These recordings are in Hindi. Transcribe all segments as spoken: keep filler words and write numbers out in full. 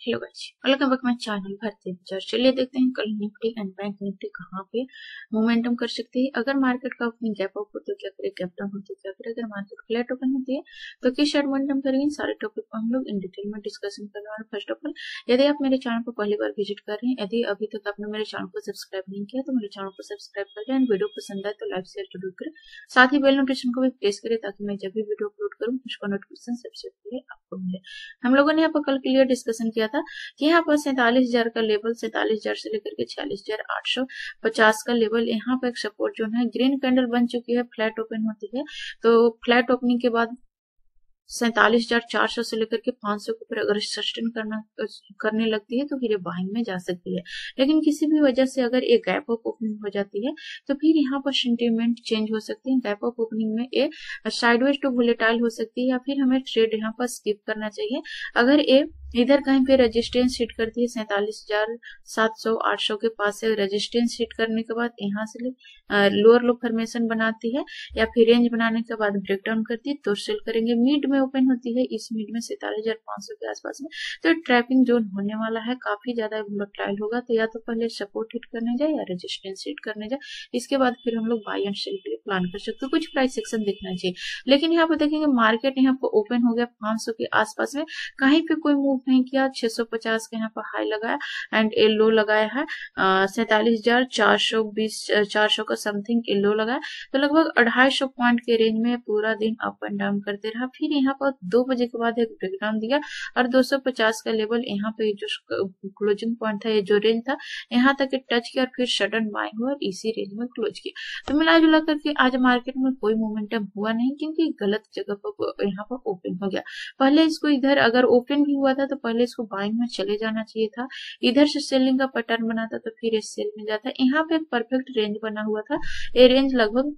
Hello guys, welcome back my channel भारतीय बाजार। चलिए देखते हैं कल निफ्टी एंड बैंक निफ्टी कहाँ पे मोमेंटम कर सकती है। अगर मार्केट का ओपनिंग गैप अप हो तो क्या करे, गैप डाउन हो तो क्या करे, अगर मार्केट फ्लैट ओपन होती है तो किस शेयर मोमेंटम करेंगे, सारे टॉपिक को हम लोग इन डिटेल में डिस्कशन करने वाले। फर्स्ट ऑफ ऑल, यदि आप मेरे चैनल को पहली बार विजिट कर रहे हैं, यदि अभी तक आपने मेरे चैनल को सब्सक्राइब नहीं किया तो मेरे चैनल को सब्सक्राइब कर लें। वीडियो पसंद आए तो लाइक शेयर जरूर करें, साथ ही बेल नोटिफिकेशन को भी प्रेस करें ताकि मैं जब भी वीडियो अपलोड करूँ उसका नोटिफिकेशन सबसे पहले आपको मिले। हम लोगों ने यहाँ पर कल क्लियर डिस्कशन किया था कि यहाँ पर सैंतालीस हजार का लेवल, सैंतालीस हजार से लेकर के छियालीस हजार आठ सौ पचास का लेवल, यहाँ पर एक सपोर्ट जोन है। ग्रीन कैंडल बन चुकी है, फ्लैट ओपन होती है तो फ्लैट ओपनिंग के बाद सैंतालीस हजार चार सौ से लेकर के पांच सौ के ऊपर अगर सस्टेन करना करने लगती है तो फिर ये बाइंग में जा सकती है। लेकिन किसी भी वजह से अगर ये गैप अप ओपनिंग हो जाती है तो फिर यहाँ पर सेंटीमेंट चेंज हो सकती है। गैप अप ओपनिंग में ये साइडवेज टू वोलेटाइल हो सकती है या फिर हमें ट्रेड यहाँ पर स्किप करना चाहिए। अगर ये इधर कहीं पे रेजिस्टेंस हिट करती है सैंतालीस हजार सात सौ आठ सौ के पास से, रेजिस्टेंस हिट करने के बाद यहाँ से लोअर लो फॉर्मेशन बनाती है या फिर रेंज बनाने के बाद ब्रेकडाउन करती है तो सेल करेंगे। मिड में ओपन होती है, इस मिड में सैंतालीस हजार पांच सौ के आसपास में, तो ट्रैपिंग जोन होने वाला है, काफी ज्यादा वोलेटाइल होगा। तो या तो पहले सपोर्ट हिट करने जाए या रेजिस्टेंस हिट करने जाए, इसके बाद फिर हम लोग बाय एंड सेल के लिए प्लान कर सकते हैं। कुछ प्राइस सेक्शन देखना चाहिए, लेकिन यहाँ पर देखेंगे मार्केट यहाँ पर ओपन हो गया पांच सौ के आसपास में, कहीं पे कोई मूव नहीं किया। छह सौ पचास का यहाँ पर हाई लगाया एंड ए लो लगाया है सैंतालीस हजार चार सौ बीस चार सौ का समथिंग ए लो लगाया, तो लगभग अढ़ाई सौ पॉइंट के रेंज में पूरा दिन अप एंड डाउन करते रहा। फिर यहाँ पर दो बजे के बाद एक ब्रेकडाउन दिया और दो सौ पचास का लेवल यहाँ पे जो क्लोजिंग पॉइंट था, ये जो रेंज था, यहाँ तक टच किया और फिर सडन बाइंग हुआ और इसी रेंज में क्लोज किया। तो मिला जुला करके आज मार्केट में कोई मोमेंटम हुआ नहीं क्योंकि गलत जगह पर यहाँ पर ओपन हो गया। पहले इसको इधर अगर ओपन भी हुआ था तो पहले इसको बाइंग में चले जाना चाहिए था, इधर से सेलिंग का पैटर्न बना था तो फिर इस सेल में जाता। यहाँ पे एक परफेक्ट रेंज बना हुआ था, ये रेंज लगभग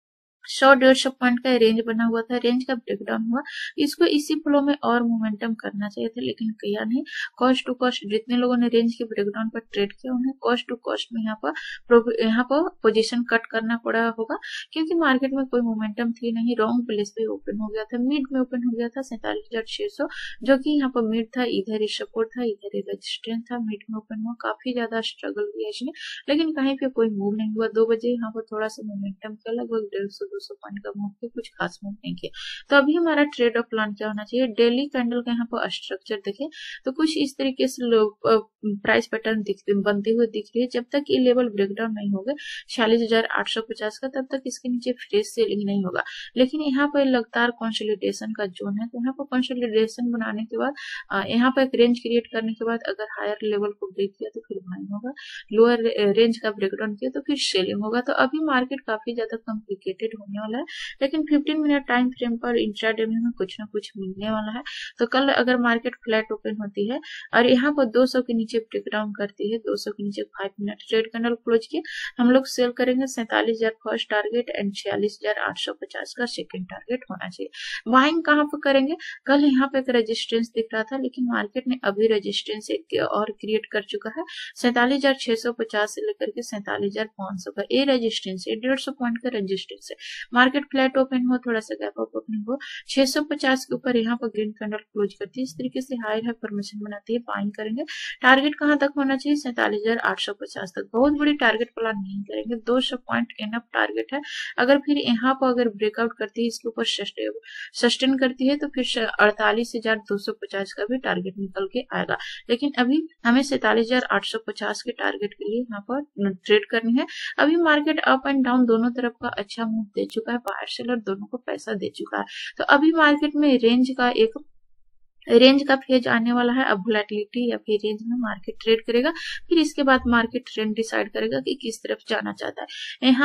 सौ डेढ़ सौ पॉइंट का रेंज बना हुआ था, रेंज का ब्रेकडाउन हुआ। इसको इसी फ्लो में और मोमेंटम करना चाहिए था लेकिन किया नहीं। कॉस्ट टू कॉस्ट जितने लोगों ने रेंज के ब्रेकडाउन पर ट्रेड किया उन्हें कॉस्ट टू कॉस्ट में यहाँ पर यहाँ पर पोजीशन कट करना पड़ा होगा क्योंकि मार्केट में कोई मोमेंटम थी नहीं। रॉन्ग प्लेस पे ओपन हो गया था, मिड में ओपन हो गया था सैंतालीस हजार छह सौ, जो कि यहाँ पर मिड था, इधर ही सपोर्ट था, इधर ही रेजिस्टेंस था। मिड में ओपन हुआ, काफी ज्यादा स्ट्रगल किया इसने लेकिन कहीं पे कोई मूव नहीं हुआ। दो बजे यहाँ पर थोड़ा सा मोमेंटम किया, लगभग डेढ़ सौ दो सौ पॉइंट का मूव किया, कुछ खास मूव नहीं किया। तो अभी हमारा ट्रेड ऑफ प्लान क्या होना चाहिए, डेली कैंडल का यहाँ पर स्ट्रक्चर देखें तो कुछ इस तरीके से प्राइस पैटर्न बनते हुए दिख रही है। जब तक ये लेवल ब्रेकडाउन नहीं होगा छियालीस हजार आठ सौ पचास का, तब तक इसके नीचे फ्रेश सेलिंग नहीं होगा। लेकिन यहाँ पर लगातार कंसोलिडेशन का जोन है, तो यहाँ पर कंसोलिडेशन बनाने के बाद यहाँ पर एक रेंज क्रिएट करने के बाद अगर हायर लेवल को ब्रेक किया तो फिर बाइंग होगा, लोअर रेंज का ब्रेकडाउन किया तो फिर सेलिंग होगा। तो अभी मार्केट काफी ज्यादा कॉम्प्लिकेटेड होने वाला है लेकिन पंद्रह मिनट टाइम फ्रेम पर इंट्राडे में कुछ ना कुछ मिलने वाला है। तो कल अगर मार्केट फ्लैट ओपन होती है और यहाँ पर दो सौ के नीचे ब्रेकडाउन करती है, दो सौ के नीचे five minute trade candle close किए, हम लोग सेल करेंगे सैंतालीस हजार फर्स्ट टारगेट एंड छियालीस हजार आठ सौ पचास का सेकेंड टारगेट होना चाहिए। बाइंग कहाँ पर करेंगे, कल यहाँ पे एक रेजिस्टेंस दिख रहा था लेकिन मार्केट ने अभी रेजिस्टेंस एक और क्रिएट कर चुका है सैंतालीस हजार छह सौ पचास से लेकर के सैंतालीस हजार पांच सौ का ये रेजिस्टेंस है, डेढ़ सौ पॉइंट का रेजिस्टेंस है। मार्केट फ्लैट ओपन हो, थोड़ा सा गैप अप ओपनिंग हो, छह सौ पचास के ऊपर यहाँ पर ग्रीन कैंडल क्लोज करती है, इस तरीके से हायर है फॉर्मेशन बनाती है, बाइंग करेंगे। टारगेट कहाँ तक होना चाहिए, सैंतालीस हजार आठ सौ पचास तक। बहुत बड़ी टारगेट प्लान नहीं करेंगे, दो सौ पॉइंट इनफ टारगेट है। अगर फिर यहाँ पर अगर ब्रेकआउट करती है, इसके ऊपर सस्टेन करती है तो फिर अड़तालीस हजार दो सौ पचास का भी टारगेट निकल के आएगा। लेकिन अभी हमें सैंतालीस हजार आठ सौ पचास के टारगेट के लिए यहाँ पर ट्रेड करनी है। अभी मार्केट अप एंड डाउन दोनों तरफ का अच्छा मूव दे चुका है, बायर सेलर दोनों को पैसा दे चुका है। तो अभी मार्केट में रेंज का एक रेंज का फेज आने वाला है। अब वोलेटिलिटी या फिर रेंज में मार्केट ट्रेड करेगा, फिर इसके बाद मार्केट ट्रेंड डिसाइड करेगा कि किस तरफ जाना चाहता है। यहाँ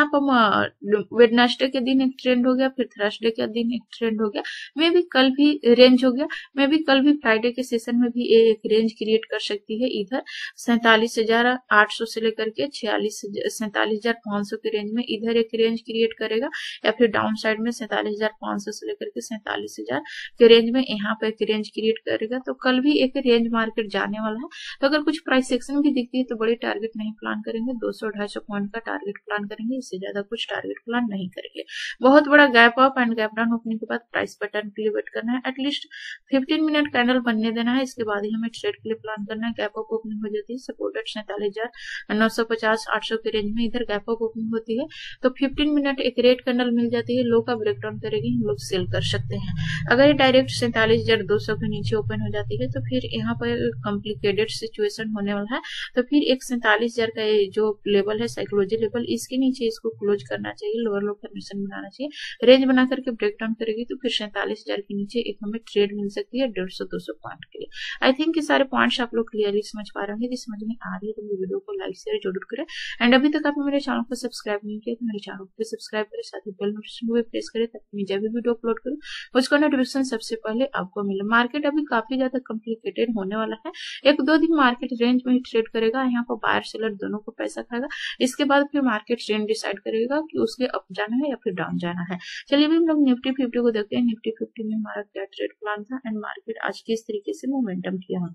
पर वेडनेसडे के दिन एक ट्रेंड हो गया, फिर थर्सडे के दिन एक ट्रेंड हो गया, मे भी कल भी रेंज हो गया, मे भी कल भी फ्राइडे के सेशन में भी एक रेंज क्रिएट कर सकती है। इधर सैंतालीस हजार आठ सौ से लेकर के छियालीस सैंतालीस हजार पांच सौ के रेंज में इधर एक रेंज क्रिएट करेगा या फिर डाउन साइड में सैंतालीस हजार पांच सौ से लेकर के सैंतालीस हजार के रेंज में यहाँ पे एक रेंज क्रिएट करेगा तो कल भी एक रेंज मार्केट जाने वाला है। तो अगर कुछ प्राइस सेक्शन भी दिखती है तो बड़ी टारगेट नहीं प्लान करेंगे, दो सौ ढाई सौ पॉइंट का टारगेट प्लान करेंगे, इससे ज्यादा कुछ टारगेट प्लान नहीं करेंगे। बहुत बड़ा gap up and gap down होने के बाद प्राइस पैटर्न के लिए वेट करना है, एटलीस्ट फिफ्टीन मिनट कैंडल बनने देना है, इसके बाद ही हमें ट्रेड के लिए प्लान करना है। गैप अप ओपनिंग हो जाती है सपोर्टेड सैंतालीस हजार नौ सौ पचास आठ सौ के रेंज में, इधर गैप अप ओपनिंग होती है तो फिफ्टीन मिनट एक रेड कैंडल मिल जाती है, लो का ब्रेकडाउन करेगी, हम लोग सेल कर सकते हैं। अगर ये डायरेक्ट सैंतालीस हजार दो सौ के नीचे ओपन हो जाती है तो फिर यहाँ पर कॉम्प्लिकेटेड सिचुएशन होने वाला है, तो फिर एक सैंतालीस हजार का जो लेवल है साइकोलॉजी लेवल, इसके नीचे इसको क्लोज करना चाहिए, लोअर लो फॉर्मेशन बनाना चाहिए, रेंज बना करके ब्रेकडाउन करेगी तो फिर सैंतालीस हजार के नीचे एक हमें ट्रेड मिल सकती है डेढ़ सौ दो सौ पॉइंट के लिए। आई थिंक ये सारे पॉइंट्स आप लोग क्लियरली समझ पा रहे होंगे, समझ में आ रही है तो मेरे वीडियो को लाइक शेयर जरूर करें, एंड अभी तक आपने मेरे चैनल को सब्सक्राइब नहीं किया तो मेरे चैनल को सब्सक्राइब करें, साथ ही बेल नोटिफिकेशन को प्रेस करें ताकि मैं जब भी वीडियो अपलोड करूं उसका नोटिफिकेशन सबसे पहले आपको मिले। मार्केट अभी काफी ज्यादा कॉम्प्लिकेटेड होने वाला है, एक दो दिन मार्केट रेंज में ही ट्रेड करेगा, यहाँ पर बायर सेलर दोनों को पैसा खाएगा, इसके बाद फिर मार्केट ट्रेंड डिसाइड करेगा कि उसके अप जाना है या फिर डाउन जाना है। चलिए अभी हम लोग निफ्टी फिफ्टी को देखते हैं, निफ्टी फिफ्टी में हमारा क्या ट्रेड प्लान था एंड मार्केट आज किस तरीके से मोमेंटम किया।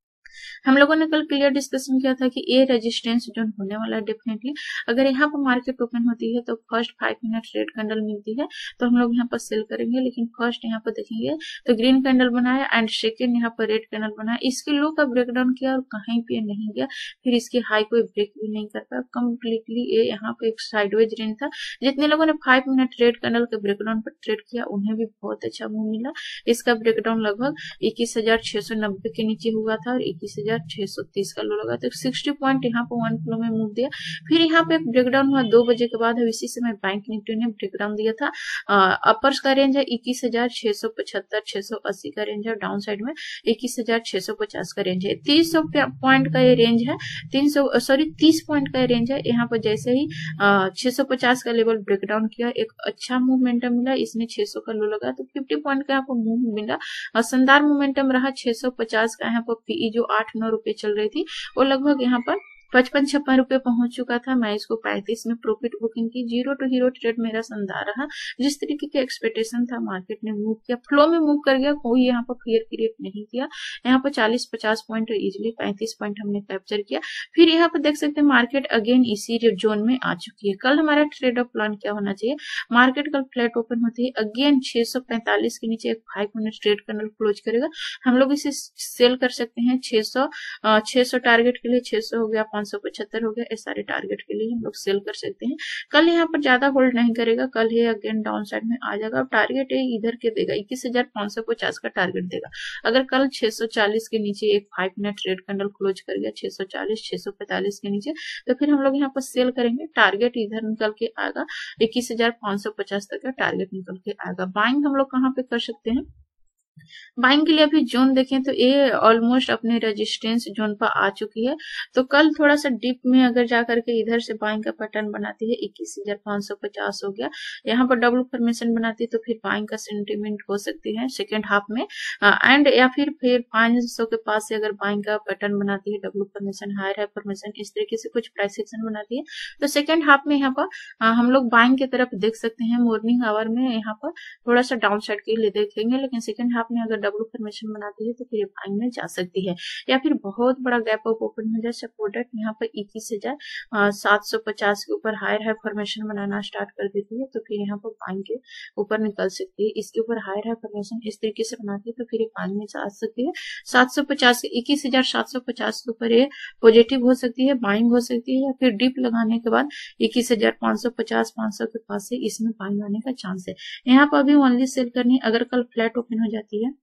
हम लोगों ने कल क्लियर डिस्कशन किया था कि ये रेजिस्टेंस जोन होने वाला है डेफिनेटली, अगर यहाँ पर मार्केट ओपन होती है तो first five minute red candle मिलती है तो हम लोग यहाँ पर सेल करेंगे, लेकिन फर्स्ट यहाँ पर देखेंगे तो ग्रीन कैंडल बनाया एंड सेकेंड यहाँ पर रेड कैंडल बनाया, इसके लो का ब्रेकडाउन किया और कहीं पे नहीं गया, फिर इसकी हाई कोई ब्रेक भी नहीं कर पाया, कम्प्लीटली ये यहाँ पे एक साइडवेज रेंज था। जितने लोगों ने फाइव मिनट रेड कैंडल के ब्रेकडाउन पर ट्रेड किया उन्हें भी बहुत अच्छा मूव मिला, इसका ब्रेकडाउन लगभग इक्कीस हजार छह सौ नब्बे के नीचे हुआ था और इक्कीस हजार छह सौ तीस का लो लगा, तो साठ पॉइंट यहाँ पर वन फ्लो में मूव दिया। फिर यहाँ पे ब्रेकडाउन हुआ दो बजे के बाद, इसी समय बैंक निफ्टी ने ब्रेकडाउन दिया था। अपर्स का रेंज है इक्कीस हजार छह सौ पचहत्तर छह सौ अस्सी का रेंज है, डाउन साइड में इक्कीस हजार छह सौ पचास का रेंज है, तीस सौ पॉइंट का ये रेंज है, तीन सौ सॉरी तीस पॉइंट का रेंज है। यहाँ पर जैसे ही छह सौ पचास का लेवल ब्रेकडाउन किया एक अच्छा मूवमेंटम मिला, इसने छह सौ का लो लगा तो पचास पॉइंट का यहाँ पर मूव मिला, शानदार मूवमेंटम रहा। छह सौ पचास का यहाँ पर पीई जो आठ नौ रुपए चल रही थी वो लगभग यहाँ पर पचपन छप्पन रुपए पहुंच चुका था, मैं इसको पैंतीस में प्रॉफिट बुकिंग की। जीरो टू हीरो ट्रेड मेरा शानदार रहा, जिस तरीके का एक्सपेक्टेशन था मार्केट ने मूव किया, फ्लो में मूव कर गया, कोई यहाँ पर फियर क्रिएट नहीं किया। यहाँ पर चालीस पचास पॉइंट इजिली पैंतीस पॉइंट हमने कैप्चर किया। फिर यहाँ पर देख सकते हैं मार्केट अगेन इसी जोन में आ चुकी है। कल हमारा ट्रेड ऑफ प्लान क्या होना चाहिए, मार्केट कल फ्लैट ओपन होती है अगेन छह सौ पैंतालीस के नीचे एक five minute trade candle close करेगा, हम लोग इसे सेल कर सकते हैं छह सौ छह सौ टारगेट के लिए, छह सौ हो गया, पांच सौ पचहत्तर हो गया, इस सारे टारगेट के लिए हम लोग सेल कर सकते हैं। कल यहाँ पर ज्यादा होल्ड नहीं करेगा, कल ये अगेन डाउन साइड में आ जाएगा, टारगेट है इधर के देगा इक्कीस हजार पांच सौ पचास का टारगेट देगा। अगर कल छह सौ चालीस के नीचे एक five minute red candle close कर गया छह सौ चालीस छह सौ पैंतालीस के नीचे, तो फिर हम लोग यहाँ पर सेल करेंगे, टारगेट इधर निकल के आएगा इक्कीस हजार पांच सौ पचास तक का टारगेट निकल के आएगा। बाइंग हम लोग कहाँ पे कर सकते हैं, बाइंग के लिए अभी जोन देखें तो ये ऑलमोस्ट अपने रेजिस्टेंस जोन पर आ चुकी है, तो कल थोड़ा सा डिप में अगर जाकर के इधर से बाइंग का पैटर्न बनाती है इक्कीस हजार पांच सौ पचास हो गया, यहाँ पर डबल फॉर्मेशन बनाती है तो फिर बाइंग का सेंटीमेंट हो सकती है सेकेंड हाफ में, एंड या फिर फिर पांच सौ के पास से अगर बाइंग का पैटर्न बनाती है डबल फॉर्मेशन हायर है फॉर्मेशन इस तरीके से कुछ प्राइस एक्शन बनाती है, तो सेकेंड हाफ में यहाँ पर आ, हम लोग बाइंग की तरफ देख सकते हैं। मॉर्निंग आवर में यहाँ पर थोड़ा सा डाउन साइड के लिए देखेंगे, लेकिन सेकेंड हाफ में अगर डबल फॉर्मेशन बनाती है तो फिर बाइंग में जा सकती है, या फिर बहुत बड़ा गैप अप ओपन हो जाए सपोर्टेड यहाँ पर इक्कीस हजार सात सौ पचास के ऊपर हायर हाई फॉर्मेशन बनाना स्टार्ट कर देती है तो फिर यहाँ पर बाइंग के ऊपर निकल सकती है। इसके ऊपर हायर हाई फॉर्मेशन इस तरीके से बनाती है तो फिर बाइंग में जा सकती है। सात सौ पचास इक्कीस हजार सात सौ पचास के ऊपर ये पॉजिटिव हो सकती है, बाइंग हो सकती है, या फिर डिप लगाने के बाद इक्कीस हजार पांच सौ पचास पांच सौ के पास से इसमें बाइंग आने का चांस है। यहाँ पर अभी ओनली सेल करनी, अगर कल फ्लैट ओपन हो जाती है,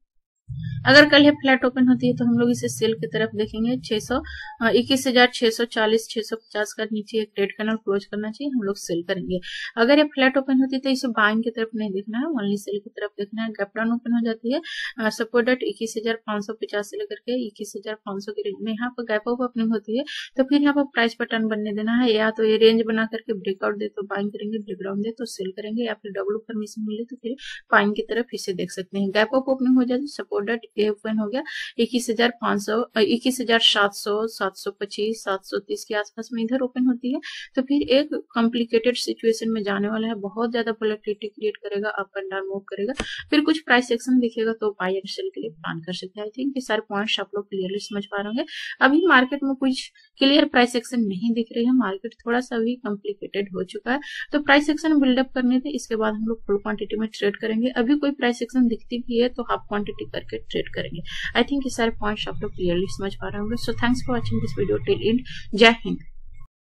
अगर कल ये फ्लैट ओपन होती है तो हम लोग इसे सेल की तरफ देखेंगे छह सौ इक्कीस हजार छह सौ चालीस छह सौ पचास का नीचे एक रेड कैंडल क्लोज करना चाहिए, हम लोग सेल करेंगे। अगर ये फ्लैट ओपन होती है तो इसे बाइंग की तरफ नहीं देखना है, ओनली सेल की तरफ देखना है। गैप डाउन ओपन हो जाती है सपोर्टेड इक्कीस हजार पांच सौ पचास से लेकर के इक्कीस हजार पांच सौ के रेंज में, यहाँ पर गैप अप ओपनिंग होती है तो फिर यहाँ पर प्राइस पैटर्न बनने देना है, या तो ये रेंज बना करके ब्रेकआउट दे तो बाइंग करेंगे, ब्रेकडाउन दे तो सेल करेंगे, या फिर डबल फॉर्मेशन मिले तो फिर बाइंग की तरफ इसे देख सकते हैं। गैप अप ओपनिंग हो जाए सपोर्ट ऑर्डर ए ओपन हो गया इक्कीस हजार पाँच सौ इक्कीस हजार सात सौ सात सौ पच्चीस सात सौ तीस के आसपास में इधर ओपन होती है, तो फिर एक कॉम्प्लिकेटेड सिचुएशन में जाने वाला है, बहुत ज्यादा वोलेटिलिटी क्रिएट करेगा, अप एंड डाउन मूव करेगा, फिर कुछ प्राइस एक्शन दिखेगा तो बाय एंड सेल के लिए प्लान कर सकते हैं। आई थिंक ये सारे पॉइंट्स आप लोग क्लियरली समझ पा रहे होंगे। अभी मार्केट में कुछ क्लियर प्राइस एक्शन नहीं दिख रही है, मार्केट थोड़ा सा अभी कॉम्प्लिकेटेड हो चुका है, तो प्राइस एक्शन बिल्डअप करने थे, इसके बाद हम लोग फुल क्वांटिटी में ट्रेड करेंगे। अभी कोई प्राइस एक्शन दिखती भी है तो हाफ क्वांटिटी करके ट्रेड करेंगे। आई थिंक ये सारे पॉइंट्स आप लोग क्लियरली समझ पा रहे होंगे। So thanks for watching this video till end. जय हिंद।